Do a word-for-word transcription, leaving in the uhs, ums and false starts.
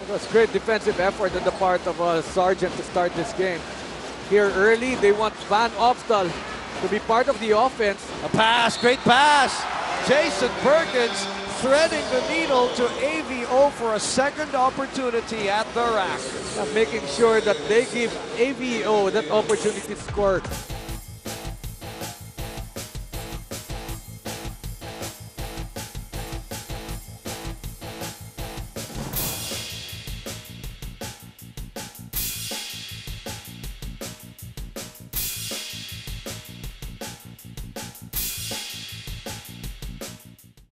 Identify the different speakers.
Speaker 1: It was great defensive effort on the part of uh, Sargent to start this game. Here early, they want Van Opstal to be part of the offense.
Speaker 2: A pass, great pass. Jason Perkins threading the needle to A V O for a second opportunity at the rack.
Speaker 1: Uh, making sure that they give A V O that opportunity to score